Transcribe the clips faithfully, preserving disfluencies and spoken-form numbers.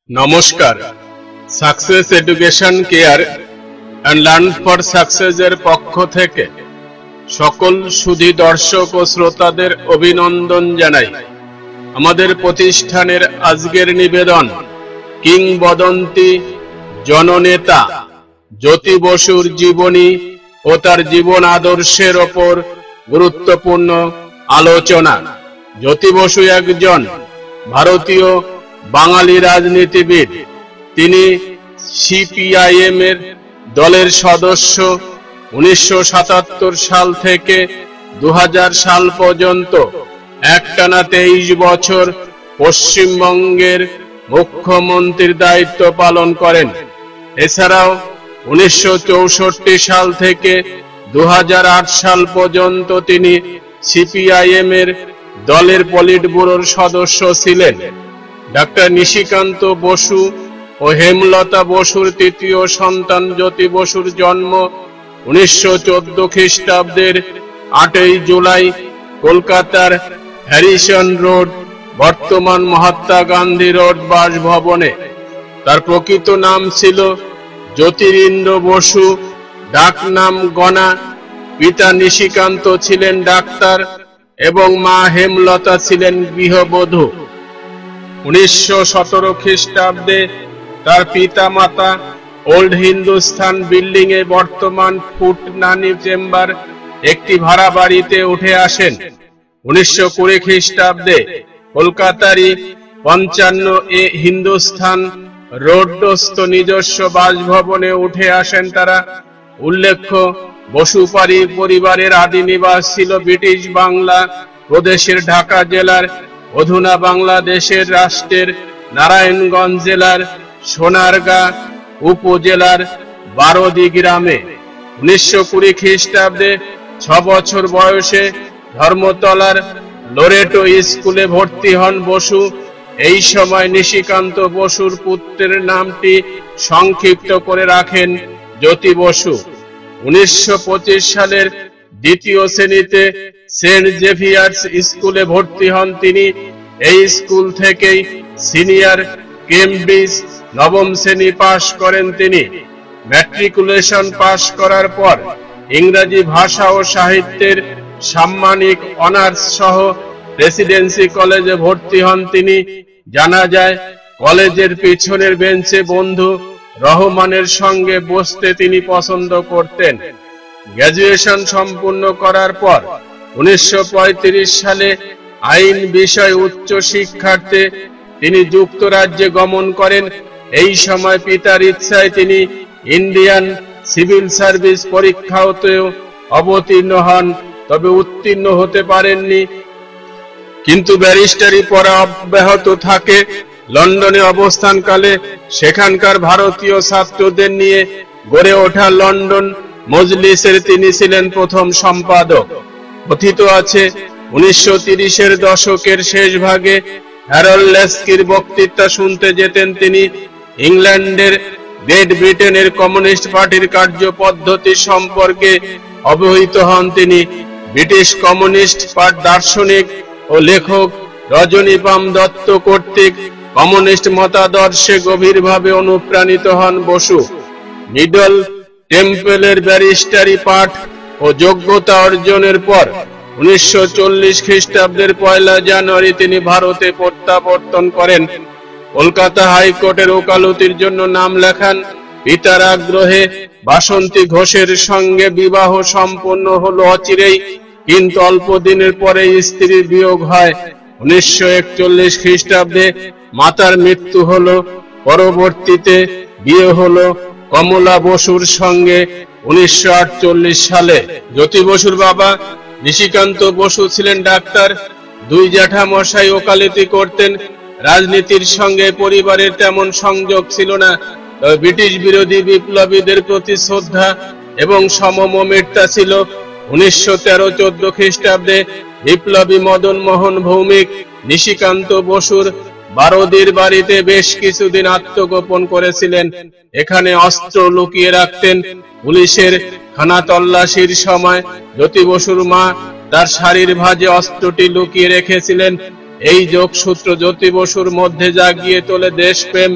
নমস্কার, success education care and learn for success এর পক্ষ থেকে সকল সুধী দর্শক ও শ্রোতাদের অভিনন্দন জানাই। আমাদের প্রতিষ্ঠানের আজকের নিবেদন কিংবদন্তি জননেতা জ্যোতি বসুর জীবনী ও তার জীবন আদর্শের ওপর গুরুত্বপূর্ণ আলোচনা। জ্যোতি বসু একজন ভারতীয় বাঙালি রাজনীতিবিদ। তিনি সিপিআইএম এর দলের সদস্য। উনিশশো সাতাত্তর সাল থেকে দু হাজার সাল পর্যন্ত একটানা তেইশ বছর পশ্চিমবঙ্গের মুখ্যমন্ত্রীর দায়িত্ব পালন করেন। এছাড়াও উনিশশো চৌষট্টি সাল থেকে দু হাজার আট সাল পর্যন্ত তিনি সিপিআইএম এর দলের পলিটব্যুরোর সদস্য ছিলেন। ডাক্তার নিশিকান্ত বসু ও হেমলতা বসুর তৃতীয় সন্তান জ্যোতি বসুর জন্ম উনিশশো চোদ্দ খ্রিস্টাব্দের আটই জুলাই কলকাতার হ্যারিসন রোড, বর্তমান মহাত্মা গান্ধী রোড বাসভবনে। তার প্রকৃত নাম ছিল জ্যোতিরিন্দ্র বসু, ডাক নাম গণা। পিতা নিশিকান্ত ছিলেন ডাক্তার এবং মা হেমলতা ছিলেন গৃহবধূ। উনিশশো সতেরো খ্রিস্টাব্দে তার পিতা মাতা ওল্ড হিন্দুস্তান বিল্ডিং এ, বর্তমান ফুটনানি চেম্বার, একটি ভাড়া বাড়িতে উঠে আসেন। উনিশশো কুড়ি খ্রিস্টাব্দে কলকাতারই পঞ্চান্ন এ হিন্দুস্তান রোডস্থ নিজস্ব বাসভবনে উঠে আসেন তারা। উল্লেখ্য, বসু পরিবারের আদিনিবাস ছিল ব্রিটিশ বাংলা প্রদেশের ঢাকা জেলার, অধুনা বাংলাদেশের রাষ্ট্রের নারায়ণগঞ্জ জেলার সোনারগাঁ উপজেলার বারদি গ্রামে। উনিশশো কুড়ি খ্রিস্টাব্দে ছ বছর বয়সে ধর্মতলার লোরেটো স্কুলে ভর্তি হন বসু। এই সময় নিশিকান্ত বসুর পুত্রের নামটি সংক্ষিপ্ত করে রাখেন জ্যোতি বসু। উনিশশো পঁচিশ সালের দ্বিতীয় শ্রেণীতে সেন্ট জেভিয়ার্স স্কুলে ভর্তি হন তিনি। এই স্কুল থেকেই সিনিয়র কেমব্রিজ নবম শ্রেণী পাশ করেন তিনি। ম্যাট্রিকুলেশন পাশ করার পর ইংরেজি ভাষা ও সাহিত্যের সাম্মানিক অনার্স সহ প্রেসিডেন্সি কলেজে ভর্তি হন তিনি। জানা যায়, কলেজের পিছনের বেঞ্চে বন্ধু রহমানের সঙ্গে বসতে তিনি পছন্দ করতেন। গ্র্যাজুয়েশন সম্পূর্ণ করার পর উনিশশো পঁয়ত্রিশ সালে আইন বিষয় উচ্চ শিক্ষার্থে তিনি যুক্তরাজ্যে গমন করেন। এই সময় পিতার ইচ্ছায় তিনি ইন্ডিয়ান সিভিল সার্ভিস পরীক্ষাতেও অবতীর্ণ হন, তবে উত্তীর্ণ হতে পারেননি। কিন্তু ব্যারিস্টারি পড়া অব্যাহত থাকে। লন্ডনে অবস্থানকালে সেখানকার ভারতীয় ছাত্রদের নিয়ে গড়ে ওঠা লন্ডন মজলিসের তিনি ছিলেন প্রথম সম্পাদক। কথিত আছে, উনিশশো তিরিশের দশকের শেষ ভাগে হ্যারল্ড লেস্কির বক্তৃতা শুনতে যেতেন তিনি। ইংল্যান্ডের গ্রেট ব্রিটেনের কমিউনিস্ট পার্টির কার্যপদ্ধতি সম্পর্কে অবহিত হন তিনি। ব্রিটিশ কমিউনিস্ট পার্টি দার্শনিক ও লেখক রজনীপাম দত্ত কর্তৃক কমিউনিস্ট মতাদর্শে গভীরভাবে অনুপ্রাণিত হন বসু। মিডল টেম্পলের ব্যারিস্টারি পাঠ ও যোগ্যতা অর্জনের পর উনিশশো চল্লিশ খ্রিস্টাব্দের পয়লা জানুয়ারি তিনি ভারতে প্রত্যাবর্তন করেন। কলকাতা হাইকোর্টের ওকালতির জন্য নাম লেখান। পিতার আগ্রহে বাসন্তী ঘোষের সঙ্গে বিবাহ সম্পন্ন হলো অচিরেই, কিন্তু অল্প দিনের পরে স্ত্রীর বিয়োগ হয়। উনিশশো একচল্লিশ খ্রিস্টাব্দে মাতার মৃত্যু হলো। পরবর্তীতে বিয়ে হলো কমলা বসুর সঙ্গে উনিশশো আটচল্লিশ সালে। জ্যোতি বসুর বাবা নিশিকান্ত বসু ছিলেন ডাক্তার। দুই জ্যাঠামশাই ওকালতি করতেন। রাজনীতির সঙ্গে পরিবারের তেমন সংযোগ ছিল না, তবে ব্রিটিশ বিরোধী বিপ্লবীদের প্রতি শ্রদ্ধা এবং সমমমৃত্যা ছিল। উনিশশো তেরো চোদ্দ খ্রিস্টাব্দে বিপ্লবী মদন মোহন ভৌমিক নিশিকান্ত বসুর বারদির বাড়িতে বেশ কিছুদিন আত্মগোপন করেছিলেন। এখানে অস্ত্র লুকিয়ে রাখতেন। পুলিশের খানা তল্লাশির সময় জ্যোতি বসুর মা তার শাড়ির ভাঁজে অস্ত্রটি লুকিয়ে রেখেছিলেন। এই যোগসূত্র জ্যোতি বসুর মধ্যে জাগিয়ে তোলে দেশপ্রেম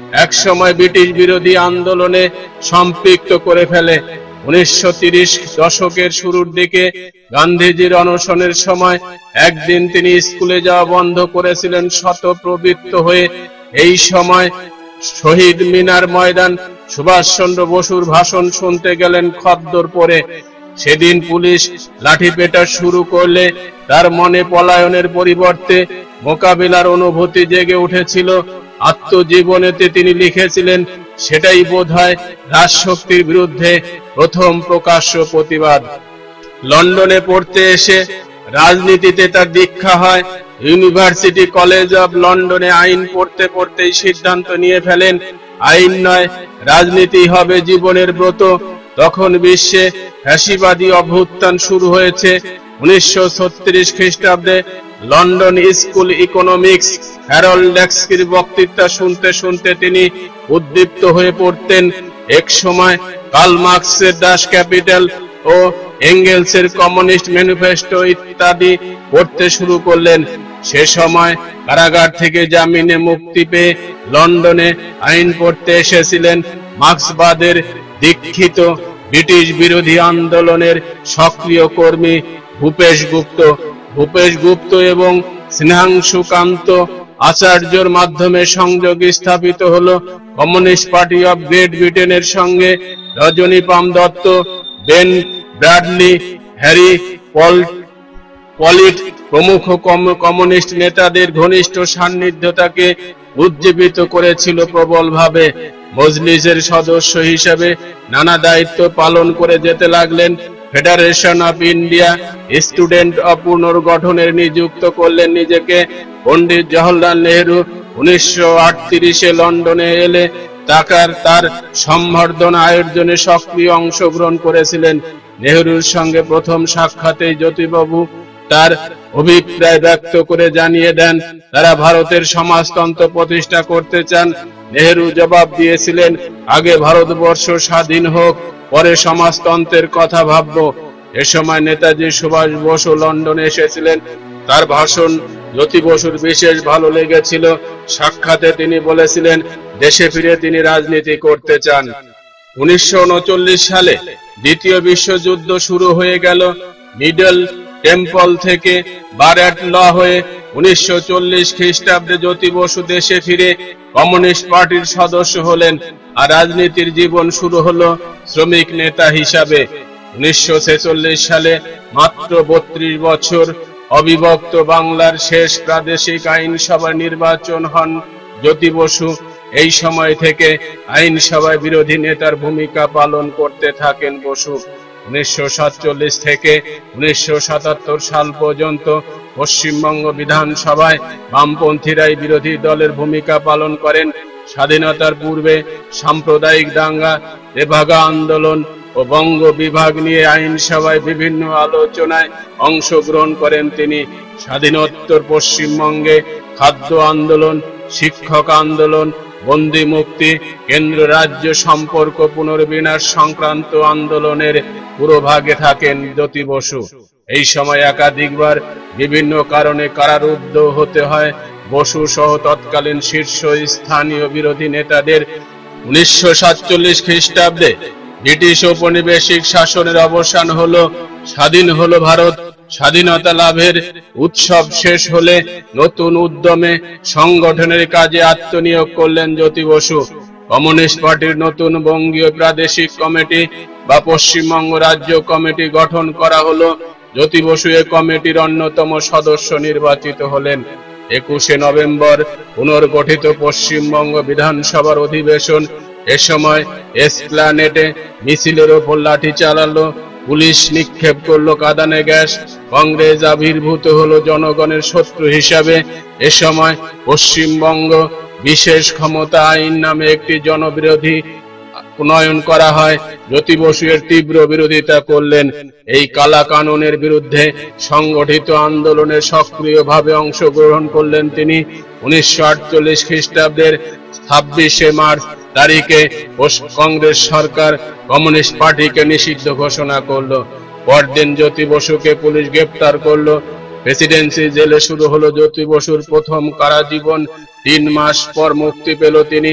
একসময় ব্রিটিশ বিরোধী আন্দোলনে সম্পৃক্ত করে ফেলে। উনিশশো তিরিশ দশকের শুরুর দিকে গান্ধীজির অনশনের সময় একদিন তিনি স্কুলে যাওয়া বন্ধ করেছিলেন শতপ্রবৃত্ত হয়ে। এই সময় শহীদ মিনার ময়দান সুভাষচন্দ্র বসুর ভাষণ শুনতে গেলেন খদ্দর পরে। সেদিন পুলিশ লাঠিপেটা শুরু করলে তার মনে পলায়নের পরিবর্তে মোকাবিলার অনুভূতি জেগে উঠেছিল। আত্মজীবনীতে তিনি লিখেছিলেন, সেটাই বোধহয় রাজশক্তির বিরুদ্ধে প্রথম প্রকাশ্য প্রতিবাদ। লন্ডনে পড়তে এসে রাজনীতিতে তার দীক্ষা হয়। ইউনিভার্সিটি কলেজ অব লন্ডনে আইন পড়তে পড়তেই সিদ্ধান্ত নিয়ে ফেলেন, আইন নয়, রাজনীতি হবে জীবনের ব্রত। তখন বিশ্বে ফ্যাসিবাদী অভ্যুত্থান শুরু হয়েছে। উনিশশো ছত্রিশ খ্রিস্টাব্দে লন্ডন স্কুল ইকোনমিক্স হ্যারল্ড লেক্সকির বক্তৃতা শুনতে শুনতে তিনি উদ্দীপ্ত হয়ে পড়তেন। এক সময় কার্ল মার্কসের ডাস ক্যাপিটাল ও এঙ্গেলসের কমিউনিস্ট ম্যানিফেস্টো ইত্যাদি পড়তে শুরু করলেন। সে সময় কারাগার থেকে জামিনে মুক্তি পেয়ে লন্ডনে আইন পড়তে এসেছিলেন মার্ক্সবাদের দীক্ষিত ব্রিটিশ বিরোধী আন্দোলনের সক্রিয় কর্মী ভূপেশ গুপ্ত। ভূপেশ গুপ্ত এবং স্নেহাংশুকান্ত আচার্যর মাধ্যমে সংযোগ স্থাপিত হলো কমিউনিস্ট পার্টি অব গ্রেট ব্রিটেনের সঙ্গে। Rajani Palme Dutt, Ben Bradley, Harry Paul Pollitt প্রমুখ কমিউনিস্ট নেতাদের ঘনিষ্ঠ সান্নিধ্যতাকে উজ্জীবিত করেছিল প্রবলভাবে। মজলিসের সদস্য হিসেবে নানা দায়িত্ব পালন করে যেতে লাগলেন। Federation of India student of পুনর্গঠনের নিযুক্ত করলেন নিজেকে। পণ্ডিত জওহরলাল নেহরু উনিশশো আটত্রিশে লন্ডনে এলে ঢাকার তার সম্বর্ধনা আয়োজনে সক্রিয় অংশগ্রহণ করেছিলেন। নেহরুর সঙ্গে প্রথম সাক্ষাতেই জ্যোতিবাবু তার অভিপ্রায় ব্যক্ত করে জানিয়ে দেন তারা ভারতের সমাজতন্ত্র প্রতিষ্ঠা করতে চান। নেহরু জবাব দিয়েছিলেন, আগে ভারতবর্ষ স্বাধীন হোক, পরে সমাজতন্ত্রের কথা ভাববো। এ সময় নেতাজি সুভাষ বসু লন্ডনে এসেছিলেন। তার ভাষণ জ্যোতি বসুর বিশেষ ভালো লেগেছিল। সাক্ষাতে তিনি বলেছিলেন দেশে ফিরে তিনি রাজনীতি করতে চান। উনিশশো উনচল্লিশ সালে দ্বিতীয় বিশ্বযুদ্ধ শুরু হয়ে গেল। মিডল টেম্পল থেকে বারেট ল হয়ে উনিশশো চল্লিশ খ্রিস্টাব্দে জ্যোতি বসু দেশে ফিরে কমিউনিস্ট পার্টির সদস্য হলেন আর রাজনীতির জীবন শুরু হলো শ্রমিক নেতা হিসাবে। উনিশশো ছেচল্লিশ সালে মাত্র বত্রিশ বছর অবিভক্ত বাংলার শেষ প্রাদেশিক আইনসভা নির্বাচন হন জ্যোতি বসু। এই সময় থেকে আইনসভায় বিরোধী নেতার ভূমিকা পালন করতে থাকেন বসু। উনিশশো সাতচল্লিশ থেকে উনিশশো সাতাত্তর সাল পর্যন্ত পশ্চিমবঙ্গ বিধানসভায় বামপন্থীরাই বিরোধী দলের ভূমিকা পালন করেন। স্বাধীনতার পূর্বে সাম্প্রদায়িক দাঙ্গা, তেভাগা আন্দোলন ও বঙ্গ বিভাগ নিয়ে আইনসভায় বিভিন্ন আলোচনায় অংশগ্রহণ করেন তিনি। স্বাধীনোত্তর পশ্চিমবঙ্গে খাদ্য আন্দোলন, শিক্ষক আন্দোলন, বন্দি মুক্তি, কেন্দ্র রাজ্য সম্পর্ক পুনর্বিন্যাস সংক্রান্ত আন্দোলনের পুরোভাগে থাকেন জ্যোতি বসু। এই সময় একাধিকবার বিভিন্ন কারণে কারারুদ্ধ হতে হয় বসু সহ তৎকালীন শীর্ষ স্থানীয় বিরোধী নেতাদের। উনিশশো সাতচল্লিশ খ্রিস্টাব্দে ব্রিটিশ ঔপনিবেশিক শাসনের অবসান হলো, স্বাধীন হলো ভারত। স্বাধীনতা লাভের উৎসব শেষ হলে নতুন উদ্যমে সংগঠনের কাজে আত্মনিয়োগ করলেন জ্যোতি বসু। কমিউনিস্ট পার্টির নতুন বঙ্গীয় প্রাদেশিক কমিটি বা পশ্চিমবঙ্গ রাজ্য কমিটি গঠন করা হলো। জ্যোতি বসু এ কমিটির অন্যতম সদস্য নির্বাচিত হলেন। একুশে নভেম্বর পুনর্গঠিত পশ্চিমবঙ্গ বিধানসভার অধিবেশন। এ সময় এসপ্ল্যানেডে মিছিলের ওপর লাঠি চালালো, পুলিশ নিক্ষেপ করলো কাঁদানে গ্যাস। কংগ্রেস আবির্ভূত হলো জনগণের শত্রু হিসাবে। এ সময় পশ্চিমবঙ্গ বিশেষ ক্ষমতা আইন নামে একটি জনবিরোধী প্রণয়ন করা হয়। জ্যোতি বসু এর তীব্র বিরোধিতা করলেন। এই কালা কানুনের বিরুদ্ধে সংগঠিত আন্দোলনে সক্রিয়ভাবে অংশগ্রহণ করলেন তিনি। উনিশশো আটচল্লিশ খ্রিস্টাব্দের ছাব্বিশে মার্চ তারিখে কংগ্রেস সরকার কমিউনিস্ট পার্টিকে নিষিদ্ধ ঘোষণা করলো। পরদিন জ্যোতি বসুকে পুলিশ গ্রেপ্তার করলো। প্রেসিডেন্সি জেলে শুরু হলো জ্যোতি বসুর প্রথম কারাজীবন। তিন মাস পর মুক্তি পেল তিনি।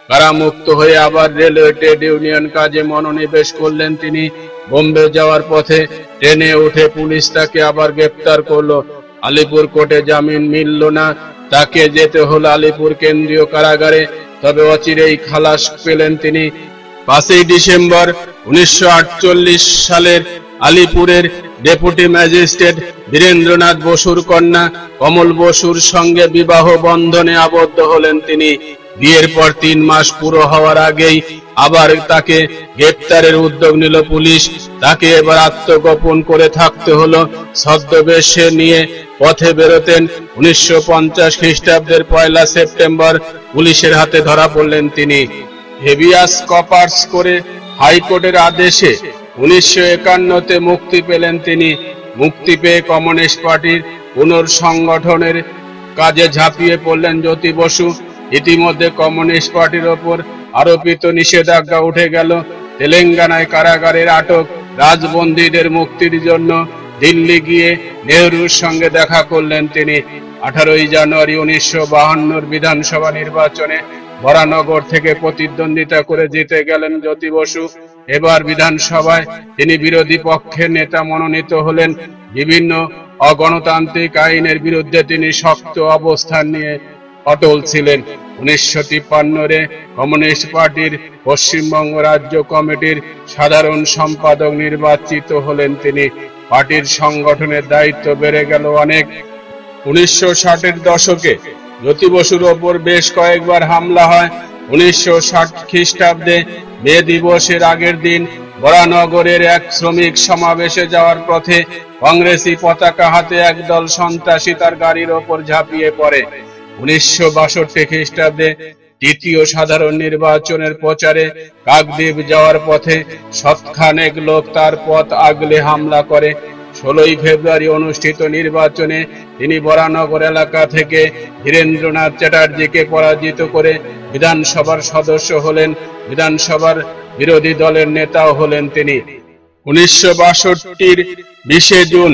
কারামুক্ত হয়ে আবার রেলওয়ে ট্রেড ইউনিয়ন কাজে মনোনিবেশ করলেন তিনি। বোম্বে যাওয়ার পথে ট্রেনে উঠে পুলিশ তাকে আবার গ্রেপ্তার করলো। আলিপুর কোর্টে জামিন মিলল না, তাকে যেতে হলো আলিপুর কেন্দ্রীয় কারাগারে। তবে অচিরেই খালাস পেলেন তিনি। পাঁচই ডিসেম্বর উনিশশো আটচল্লিশ সালের আলিপুরের ডেপুটি ম্যাজিস্ট্রেট বীরেন্দ্রনাথ বসুর কন্যা কমল বসুর সঙ্গে বিবাহ বন্ধনে আবদ্ধ হলেন তিনি। বিয়ের পর তিন মাস পুরো হওয়ার আগেই আবার তাকে গ্রেপ্তারের উদ্যোগ নিল পুলিশ। তাকে এবার আত্মগোপন করে থাকতে হলো। ছদ্মবেশে নিয়ে পথে বেরোতেন। উনিশশো পঞ্চাশ খ্রিস্টাব্দের পয়লা সেপ্টেম্বর পুলিশের হাতে ধরা পড়লেন তিনি। হেভিয়াস কর্পাস করে হাইকোর্টের আদেশে উনিশশো একান্নতে মুক্তি পেলেন তিনি। মুক্তি পেয়ে কমিউনিস্ট পার্টির পুনর্সংগঠনের কাজে ঝাঁপিয়ে পড়লেন জ্যোতি বসু। ইতিমধ্যে কমিউনিস্ট পার্টির ওপর আরোপিত নিষেধাজ্ঞা উঠে গেল। তেলেঙ্গানায় কারাগারের আটক রাজবন্দীদের মুক্তির জন্য দিল্লি গিয়ে নেহরুর সঙ্গে দেখা করলেন তিনি। আঠারোই জানুয়ারি উনিশশো বাহান্নর বিধানসভা নির্বাচনে বরানগর থেকে প্রতিদ্বন্দ্বিতা করে জিতে গেলেন জ্যোতি বসু। এবার বিধানসভায় তিনি বিরোধী পক্ষের নেতা মনোনীত হলেন। বিভিন্ন অগণতান্ত্রিক আইনের বিরুদ্ধে তিনি শক্ত অবস্থান নিয়ে অটল ছিলেন। উনিশশো তিপ্পান্নরে কমিউনিস্ট পার্টির পশ্চিমবঙ্গ রাজ্য কমিটির সাধারণ সম্পাদক নির্বাচিত হলেন তিনি। পার্টির সংগঠনের দায়িত্ব বেড়ে গেল অনেক। উনিশশো ষাটের দশকে জ্যোতি বসুর ওপর বেশ কয়েকবার হামলা হয়। উনিশশো ষাট খ্রিস্টাব্দে মে দিবসের আগের দিন বরানগরের এক শ্রমিক সমাবেশে যাওয়ার পথে কংগ্রেসি পতাকা হাতে একদল সন্ত্রাসী তার গাড়ির ওপর ঝাঁপিয়ে পড়ে। উনিশশো বাষট্টি খ্রিস্টাব্দে তৃতীয় সাধারণ নির্বাচনের প্রচারে কাকদ্বীপ যাওয়ার পথে শতখানেক লোক তার পথ আগলে হামলা করে। ষোলোই ফেব্রুয়ারি অনুষ্ঠিত নির্বাচনে তিনি বরানগর এলাকা থেকে ধীরেন্দ্রনাথ চ্যাটার্জিকে পরাজিত করে বিধানসভার সদস্য হলেন। বিধানসভার বিরোধী দলের নেতাও হলেন তিনি। উনিশশো বাষট্টির বিশে জুন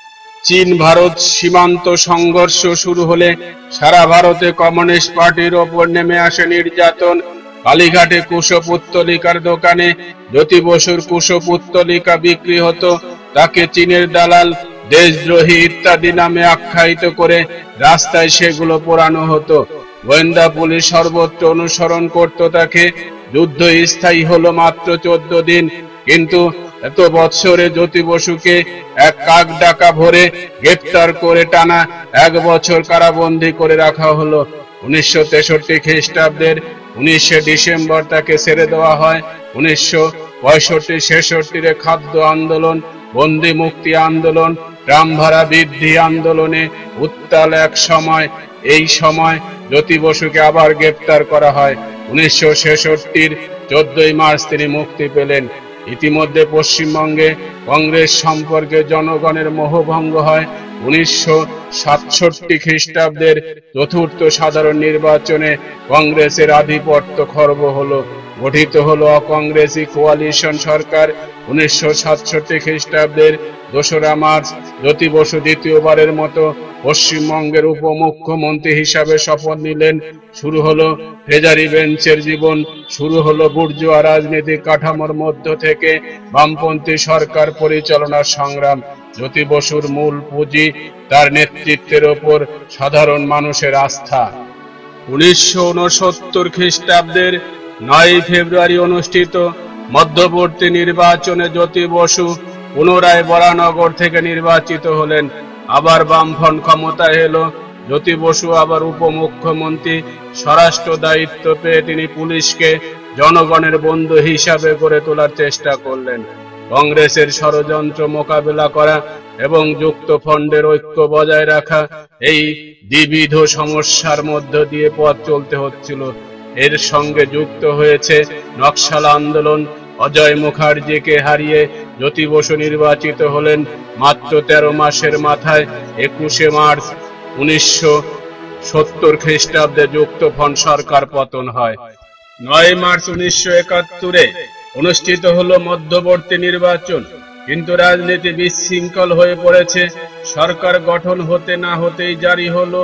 চীন ভারত সীমান্ত সংঘর্ষ শুরু হলে সারা ভারতে কমিউনিস্ট পার্টির ওপর নেমে আসে নির্যাতন। কালীঘাটে কুশপুত্তলিকার দোকানে জ্যোতি বসুর কুশপুত্তলিকা বিক্রি হতো। তাকে চীনের দালাল, দেশদ্রোহী ইত্যাদি নামে আখ্যায়িত করে রাস্তায় সেগুলো পোড়ানো হতো। গোয়েন্দা পুলিশ সর্বত্র অনুসরণ করত তাকে। যুদ্ধ স্থায়ী হলো মাত্র চোদ্দ দিন, কিন্তু এত বৎসরে জ্যোতি বসুকে এক কাক ডাকা ভরে গ্রেপ্তার করে টানা এক বছর কারাবন্দী করে রাখা হলো। উনিশশো তেষট্টি খ্রিস্টাব্দের উনিশে ডিসেম্বর তাকে ছেড়ে দেওয়া হয়। উনিশশো পঁয়ষট্টি ছেষট্টির খাদ্য আন্দোলন, বন্দি মুক্তি আন্দোলন, ট্রাম ভাড়া বৃদ্ধি আন্দোলনে উত্তাল এক সময়। এই সময় জ্যোতি বসুকে আবার গ্রেপ্তার করা হয়। উনিশশো ছেষট্টির চোদ্দই মার্চ তিনি মুক্তি পেলেন। ইতিমধ্যে পশ্চিমবঙ্গে কংগ্রেস সম্পর্কে জনগণের মোহভঙ্গ হয়। উনিশশো সাতষট্টি খ্রিস্টাব্দের চতুর্থ সাধারণ নির্বাচনে কংগ্রেসের আধিপত্য খর্ব হলো। গঠিত হলো অকংগ্রেসি কোয়ালিশন সরকার। উনিশশো সাতষট্টি খ্রিস্টাব্দের দোসরা মার্চ জ্যোতি বসু দ্বিতীয়বারের মতো পশ্চিমবঙ্গের উপমুখ্যমন্ত্রী হিসাবে শপথ নিলেন। শুরু হলো ট্রেজারি বেঞ্চের জীবন। শুরু হলো বুর্জোয়া রাজনৈতিক কাঠামোর মধ্য থেকে বামপন্থী সরকার পরিচালনার সংগ্রাম। জ্যোতি বসুর মূল পুঁজি তার নেতৃত্বের ওপর সাধারণ মানুষের আস্থা। উনিশশো ঊনসত্তর খ্রিস্টাব্দের নয় ফেব্রুয়ারি অনুষ্ঠিত মধ্যবর্তী নির্বাচনে জ্যোতি বসু পুনরায় বরানগর থেকে নির্বাচিত হলেন। আবার বামফ্রন্ট ক্ষমতায় এলো। জ্যোতি বসু আবার উপমুখ্যমন্ত্রী। স্বরাষ্ট্র দায়িত্ব পেয়ে তিনি পুলিশকে জনগণের বন্ধু হিসাবে গড়ে তোলার চেষ্টা করলেন। কংগ্রেসের ষড়যন্ত্র মোকাবেলা করা এবং যুক্ত ফ্রন্টের ঐক্য বজায় রাখা, এই দ্বিবিধ সমস্যার মধ্য দিয়ে পথ চলতে হচ্ছিল। এর সঙ্গে যুক্ত হয়েছে নকশাল আন্দোলন। অজয় মুখার্জিকে হারিয়ে জ্যোতি বসু নির্বাচিত হলেন। মাত্র তেরো মাসের মাথায় একুশে মার্চ উনিশশো সত্তর খ্রিস্টাব্দে যুক্ত ফ্রন্ট সরকার পতন হয়। নয় মার্চ উনিশশো একাত্তরে অনুষ্ঠিত হলো মধ্যবর্তী নির্বাচন, কিন্তু রাজনীতি বিশৃঙ্খল হয়ে পড়েছে। সরকার গঠন হতে না হতেই জারি হলো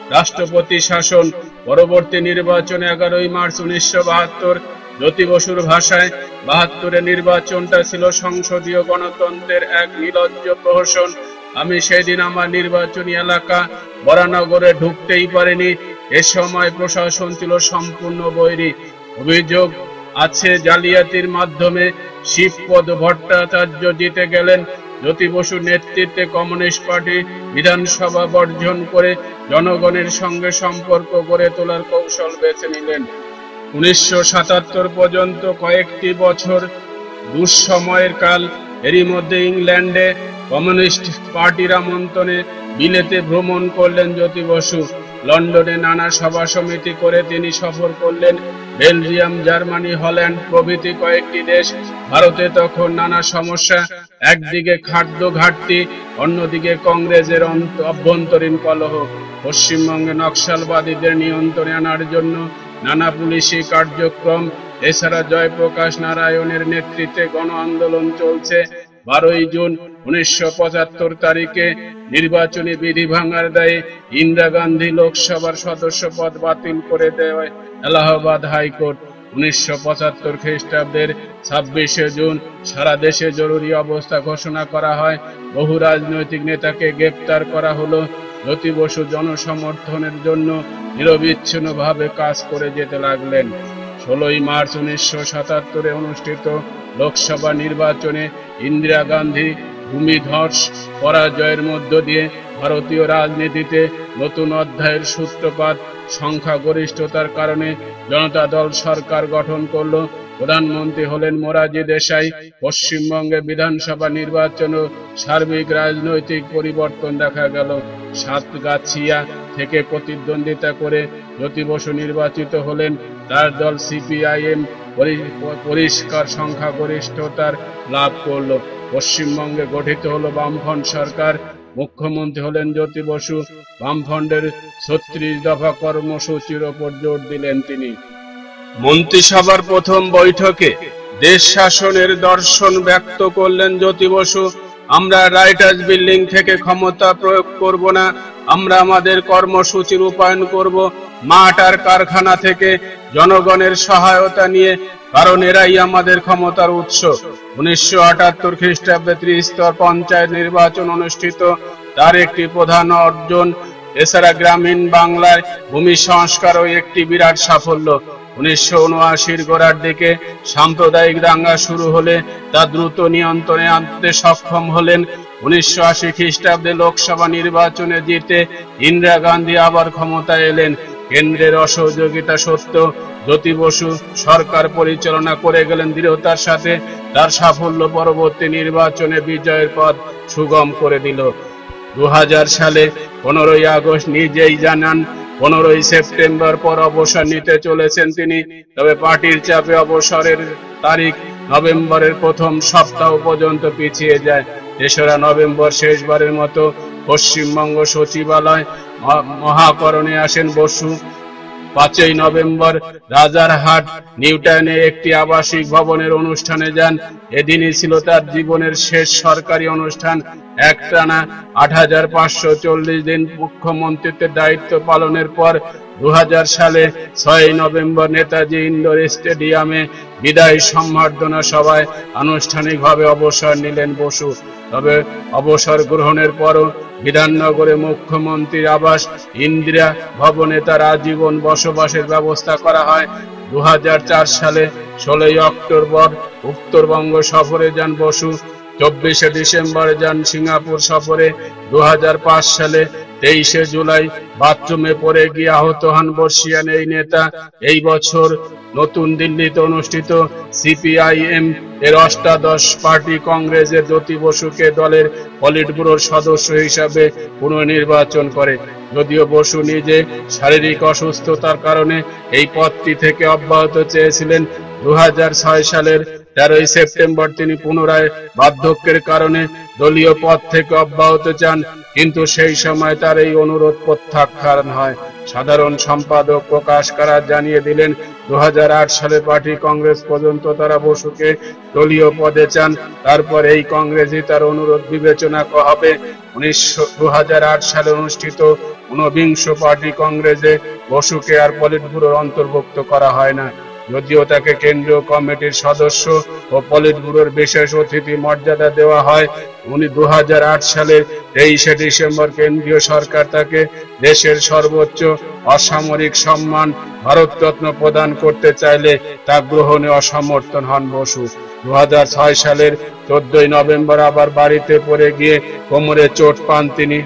রাষ্ট্রপতি শাসন। পরবর্তী নির্বাচনে এগারোই মার্চ উনিশশো বাহাত্তর। জ্যোতি বসুর ভাষায় বাহাত্তরের নির্বাচনটা ছিল সংসদীয় গণতন্ত্রের এক নির্লজ্জ প্রহসন। আমি সেদিন আমার নির্বাচনী এলাকা বরানগরে ঢুকতেই পারিনি। এ সময় প্রশাসন ছিল সম্পূর্ণ বৈরী। অভিযোগ আছে জালিয়াতির মাধ্যমে শিবপদ ভট্টাচার্য জিতে গেলেন। জ্যোতি বসুর নেতৃত্বে কমিউনিস্ট পার্টি বিধানসভা বর্জন করে জনগণের সঙ্গে সম্পর্ক গড়ে তোলার কৌশল বেছে নিলেন। উনিশশো সাতাত্তর পর্যন্ত কয়েকটি বছর দুঃসময়ের কাল। এরই মধ্যে ইংল্যান্ডে কমিউনিস্ট পার্টির আমন্ত্রণে বিলেতে ভ্রমণ করলেন জ্যোতি বসু। লন্ডনে নানা সভা সমিতি করে তিনি সফর করলেন বেলজিয়াম, জার্মানি, হল্যান্ড প্রভৃতি কয়েকটি দেশ। ভারতে তখন নানা সমস্যা, একদিকে খাদ্য ঘাটতি, অন্যদিকে কংগ্রেসের অভ্যন্তরীণ কলহ। পশ্চিমবঙ্গে নকশালবাদীদের নিয়ন্ত্রণে আনার জন্য নানা পুলিশি কার্যক্রম। এছাড়া জয়প্রকাশ নারায়ণের নেতৃত্বে গণ আন্দোলন চলছে। বারোই জুন উনিশশো পঁচাত্তর তারিখে নির্বাচনী বিধি ভাঙার দায়ে ইন্দিরা গান্ধী লোকসভার সদস্য পদ বাতিল করে দেয় এলাহাবাদ হাইকোর্ট। উনিশশো পঁচাত্তর খ্রিস্টাব্দের ছাব্বিশে জুন সারা দেশে জরুরি অবস্থা ঘোষণা করা হয়। বহু রাজনৈতিক নেতাকে গ্রেপ্তার করা হলো। জ্যোতি বসু জনসমর্থনের জন্য নিরবিচ্ছিন্নভাবে কাজ করে যেতে লাগলেন। ষোলোই মার্চ উনিশশো সাতাত্তরে অনুষ্ঠিত লোকসভা নির্বাচনে ইন্দিরা গান্ধী ভূমিধ্বস পরাজয়ের মধ্য দিয়ে ভারতীয় রাজনীতিতে নতুন অধ্যায়ের সূত্রপাত। সংখ্যাগরিষ্ঠতার কারণে জনতা দল সরকার গঠন করল। প্রধানমন্ত্রী হলেন মোরারজি দেশাই। পশ্চিমবঙ্গে বিধানসভা নির্বাচন ও সার্বিক রাজনৈতিক পরিবর্তন দেখা গেল। সাতগাছিয়া থেকে প্রতিদ্বন্দ্বিতা করে জ্যোতি বসু নির্বাচিত হলেন। তার দল সিপিআইএম পরিষ্কার সংখ্যাগরিষ্ঠতার লাভ করল। পশ্চিমবঙ্গে গঠিত হলো বামফ্রন্ট সরকার। মুখ্যমন্ত্রী হলেন জ্যোতি বসু। বামফ্রন্টের ছত্রিশ দফা কর্মসূচির ওপর জোর দিলেন তিনি। মন্ত্রিসভার প্রথম বৈঠকে দেশ শাসনের দর্শন ব্যক্ত করলেন জ্যোতি বসু। আমরা রাইটার্স বিল্ডিং থেকে ক্ষমতা প্রয়োগ করব না, আমরা আমাদের কর্মসূচি রূপায়ণ করব মাঠ আর কারখানা থেকে জনগণের সহায়তা নিয়ে, কারণ এরাই আমাদের ক্ষমতার উৎস। উনিশশো আটাত্তর খ্রিস্টাব্দে ত্রিস্তর পঞ্চায়েত নির্বাচন অনুষ্ঠিত, তার একটি প্রধান অর্জন। এছাড়া গ্রামীণ বাংলায় ভূমি সংস্কারও একটি বিরাট সাফল্য। উনিশশো উনআশির গোড়ার দিকে সাম্প্রদায়িক দাঙ্গা শুরু হলে তা দ্রুত নিয়ন্ত্রণে আনতে সক্ষম হলেন। উনিশশো আশি খ্রিস্টাব্দে লোকসভা নির্বাচনে জিতে ইন্দিরা গান্ধী আবার ক্ষমতায় এলেন। কেন্দ্রের অসহযোগিতা সত্ত্বেও জ্যোতি বসু সরকার পরিচালনা করে গেলেন দৃঢ়তার সাথে। তার সাফল্য পরবর্তী নির্বাচনে বিজয়ের পথ সুগম করে দিল। দু হাজার সালে পনেরোই আগস্ট নিজেই জানান পনেরোই সেপ্টেম্বর পর অবসর নিতে চলেছেন তিনি। তবে পার্টির চাপে অবসরের তারিখ নভেম্বরের প্রথম সপ্তাহ পর্যন্ত পিছিয়ে যায়। তেসরা নভেম্বর শেষবারের মতো পশ্চিমবঙ্গ সচিবালয় মহাকরণে আসেন বসু। পাঁচই নভেম্বর রাজারহাট নিউটাউনে একটি আবাসিক ভবনের অনুষ্ঠানে যান। এদিনই ছিল তার জীবনের শেষ সরকারি অনুষ্ঠান। একটানা আট হাজার পাঁচশো চল্লিশ দিন মুখ্যমন্ত্রীত্বের দায়িত্ব পালনের পর দু হাজার সালে ছয়ই নভেম্বর নেতাজি ইন্ডোর স্টেডিয়ামে বিদায় সম্বর্ধনা সভায় আনুষ্ঠানিকভাবে অবসর নিলেন বসু। তবে অবসর গ্রহণের পরও বিধাননগরে মুখ্যমন্ত্রীর আবাস ইন্দিরা ভবনে তার আজীবন বসবাসের ব্যবস্থা করা হয়। দু হাজার চার সালে ষোলোই অক্টোবর উত্তরবঙ্গ সফরে যান বসু। চব্বিশে ডিসেম্বর যান সিঙ্গাপুর সফরে। দু হাজার পাঁচ সালে তেইশে জুলাই বাথরুমে পড়ে গিয়ে আহত হন বর্ষিয়ান এই নেতা। এই বছর নতুন দিল্লিতে অনুষ্ঠিত সিপিআইএম এর অষ্টাদশ পার্টি কংগ্রেসে জ্যোতি বসুকে দলের পলিটব্যুরোর সদস্য হিসাবে পুনর্নির্বাচন করে। যদিও বসু নিজে শারীরিক অসুস্থতার কারণে এই পদটি থেকে অব্যাহত চেয়েছিলেন, দু হাজার ছয় সালের তেরোই সেপ্টেম্বর তিনি পুনরায় বার্ধক্যের কারণে দলীয় পদ থেকে অব্যাহত চান, কিন্তু সেই সময় তার এই অনুরোধ প্রত্যাখ্যান হয়। সাধারণ সম্পাদক প্রকাশ কারাত জানিয়ে দিলেন, দু হাজার আট সালে পার্টি কংগ্রেস পর্যন্ত তারা বসুকে দলীয় পদে চান। তারপর এই কংগ্রেসই তার অনুরোধ বিবেচনা হবে। উনিশশো দু হাজার আট সালে অনুষ্ঠিত ঊনবিংশ পার্টি কংগ্রেসে বসুকে আর পলিটব্যুরোর অন্তর্ভুক্ত করা হয় না, যদিও তাকে কেন্দ্রীয় কমিটির সদস্য ও পলিটব্যুরোর বিশেষ অতিথি মর্যাদা দেওয়া হয়। উনি দু হাজার আট সালের তেইশে ডিসেম্বর কেন্দ্রীয় সরকার তাকে দেশের সর্বোচ্চ অসামরিক সম্মান ভারতরত্ন প্রদান করতে চাইলে তা গ্রহণে অসমর্থন হন বসু। দু হাজার ছয় সালের চোদ্দই নভেম্বর আবার বাড়িতে পড়ে গিয়ে কোমরে চোট পান তিনি।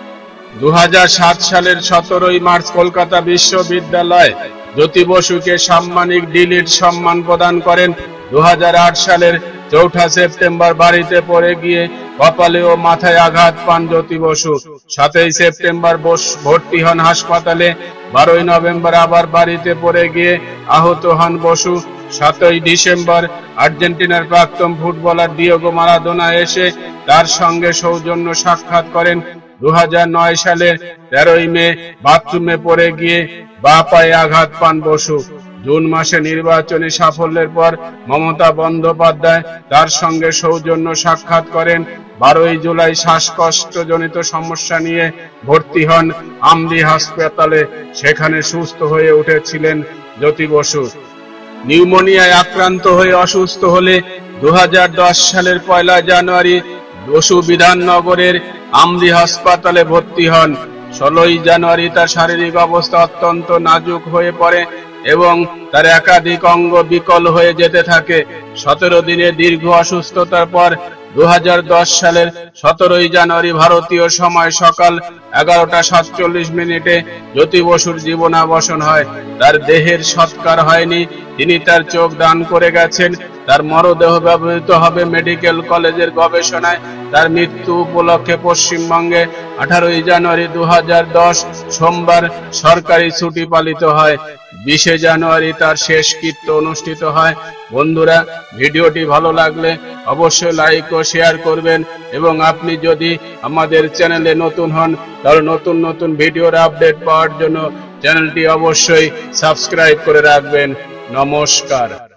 দু হাজার সাত সালের সতেরোই মার্চ কলকাতা বিশ্ববিদ্যালয় জ্যোতি বসুকে সাম্মানিক ডিলিট সম্মান প্রদান করেন। দু হাজার আট সালের চৌঠা সেপ্টেম্বর বাড়িতে পড়ে গিয়ে কপালে ও মাথায় আঘাত পান জ্যোতি বসু। সাতই সেপ্টেম্বর ভর্তি হন হাসপাতালে। বারোই নভেম্বর আবার বাড়িতে পড়ে গিয়ে আহত হন বসু। সাতই ডিসেম্বর আর্জেন্টিনার প্রাক্তন ফুটবলার ডিয়েগো মারাদোনা এসে তার সঙ্গে সৌজন্য সাক্ষাৎ করেন। দু হাজার নয় সালের তেরোই মে বাথরুমে পড়ে গিয়ে বা পায়ে আঘাত পান বসু। জুন মাসে নির্বাচনী সাফল্যের পর মমতা বন্দ্যোপাধ্যায় তার সঙ্গে সৌজন্য সাক্ষাৎ করেন। বারোই জুলাই শ্বাসকষ্টজনিত সমস্যা নিয়ে ভর্তি হন আমরি হাসপাতালে। সেখানে সুস্থ হয়ে উঠেছিলেন জ্যোতি বসু। নিউমোনিয়ায় আক্রান্ত হয়ে অসুস্থ হলে দু হাজার দশ সালের পয়লা জানুয়ারি বসু বিধাননগরের আমরি হাসপাতালে ভর্তি হন। ষোলোই জানুয়ারি তার শারীরিক অবস্থা অত্যন্ত নাজুক হয়ে পড়ে এবং তার একাধিক অঙ্গ বিকল হয়ে যেতে থাকে। সতেরো দিনের দীর্ঘ অসুস্থতার পর দু হাজার দশ সালের সতেরোই জানুয়ারি ভারতীয় সময় সকাল এগারোটা সাতচল্লিশ মিনিটে জ্যোতি বসুর জীবনাবসান হয়। তার দেহের সৎকার হয়নি, তিনি তার চোখ দান করে গেছেন। তার মরদেহ ব্যবহৃত হবে মেডিকেল কলেজের গবেষণায়। তার মৃত্যু উপলক্ষে পশ্চিমবঙ্গে আঠারোই জানুয়ারি দু হাজার দশ সোমবার সরকারি ছুটি পালিত হয়। বিশে জানুয়ারি তার শেষকৃত্য অনুষ্ঠিত হয়। বন্ধুরা, ভিডিওটি ভালো লাগলে অবশ্যই লাইক ও শেয়ার করবেন এবং আপনি যদি আমাদের চ্যানেলে নতুন হন তাহলে নতুন নতুন ভিডিওর আপডেট পাওয়ার জন্য চ্যানেলটি অবশ্যই সাবস্ক্রাইব করে রাখবেন। নমস্কার।